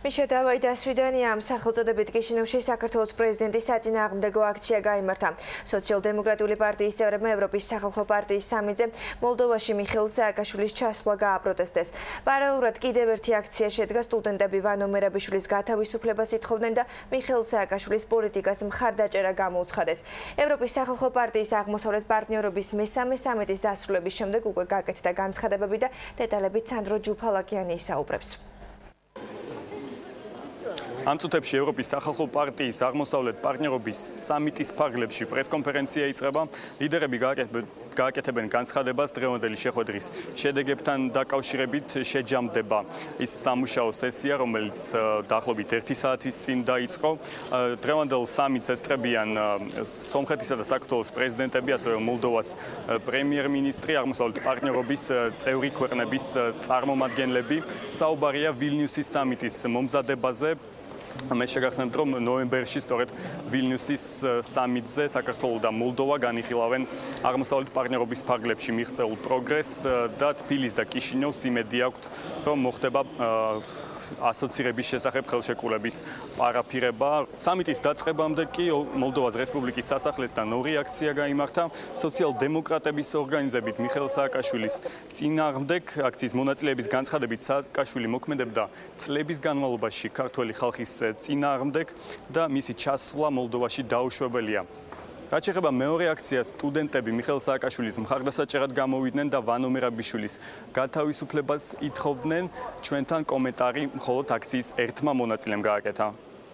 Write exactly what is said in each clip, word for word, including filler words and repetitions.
მიშა დავაიდასვიდანი ამ სახელწოდებით კიშინევში საქართველოს პრეზიდენტის საწინააღმდეგო აქცია გაიმართა. სოციალ-დემოკრატიული პარტიის წევრებმა ევროპის სახალხო პარტიის სამიძე მოლდოვაში მიხეილ სააკაშვილის ჩასვლა გააპროტესტეს. პარალელურად კიდევ ერთი აქცია შედგა. სტუდენტები ვანო მერაბიშვილის გათავისუფლებას ითხოვდნენ და მიხეილ სააკაშვილის პოლიტიკას მხარდაჭერა გამოუცხადეს. ევროპის სახალხო პარტიის აღმოსავლეთ პარტნიორობის მესამე სამიტის დასრულების შემდეგ უკვე გაკეთდა განცხადებები და დეტალებით სანდრო ჯუფალაკიანი ისაუბრებს. ამ წუთებში ევროპის სახალხო პარტიის აღმოსავლეთ პარტნიორობის სამიტის ფარგლებში პრესკონფერენცია იწყება. ლიდერები გააკეთებენ განცხადებას დღევანდელი შეხვედრის შედეგებთან დაკავშირებით. შეჯამდება ის სამუშაო სესია, რომელიც დაახლოებით ერთი საათის წინ დაიწყო. დღევანდელ სამიტს ესწრებიან სომხეთისა და საქართველოს პრეზიდენტები, ასევე მოლდოვას პრემიერ-მინისტრი, აღმოსავლეთ პარტნიორობის წევრი ქვეყნების წარმომადგენლები. საუბარია ვილნიუსის სამიტის მომზადებაზე. მე შეგახსენებთ, რომ ნოემბერში სწორედ ვილნიუსის სამიტზე საქართველო და მოლდოვა განიხილავენ აღმოსავლეთ პარტნიორობის ფარგლებში მიღწეულ პროგრესს და თბილისს და კიშინევს იმედი აქვთ, რომ მოხდება ასოცირების შესახებ ხელშეკრულების პარაფირება. სამიტის დაწყებამდე კი მოლდოვას რესპუბლიკის სასახლესთან ორი აქცია გაიმართა. სოციალ-დემოკრატების ორგანიზებით მიხეილ სააკაშვილის წინააღმდეგ აქციის მონაწილეების განცხადებით სააკაშვილი მოქმედებდა წლების განმავლობაში ქართველი ხალხის წინააღმდეგ და მისი ჩასვლა მოლდოვაში დაუშვებელია. რაც შეეხება მეორე აქციას, სტუდენტები მიხეილ სააკაშვილის მხარდასაჭერად გამოვიდნენ და ვანო მერაბიშვილის გათავისუფლებას ითხოვდნენ. ჩვენთან კომენტარი მხოლოდ აქციის ერთმა მონაწილემ გააკეთა.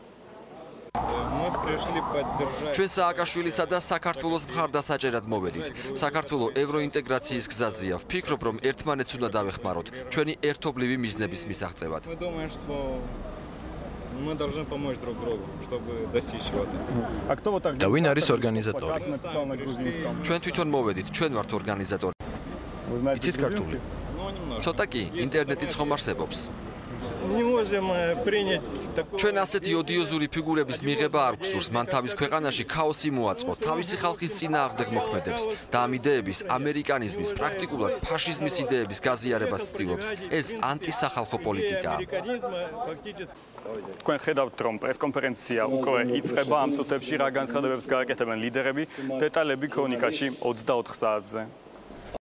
ჩვენ სააკაშვილისა და საქართველოს მხარდასაჭერად მოვედით. საქართველო ევროინტეგრაციის გზაზეა. ვფიქრობ, რომ ერთმანეთს უნდა დავეხმაროთ ჩვენი ერთობლივი მიზნების მისაღწევად. Мы должны помочь друг другу, чтобы достичь чего-то. და ვინ არის ორგანიზატორი? ჩვენ თვითონ მოვედით, ჩვენ ვართ ორგანიზატორი. იცით ქართული? ცოტა კი, ინტერნეტიც ხომ არსებობს. Не можем принять такого. ჩვენ ასეთი ოდიოზური ფიგურების მიღება არ გვსურს. მან თავის ქვეყანაში ქაოსი მოაწყო, თავისი ხალხის წინააღმდეგ მოქმედებს და ამ იდეების, ამერიკანიზმის, პრაქტიკულად ფაშიზმის იდეების გაზიარებას ცდილობს. ეს ანტისახალხო პოლიტიკაა. თქვენ ხედავთ, რომ პრესკონფერენცია უკვე იწყება. ამ წუთებში რა განცხადებებს გააკეთებენ ლიდერები? დეტალები ქრონიკაში ოცდაოთხ საათზე.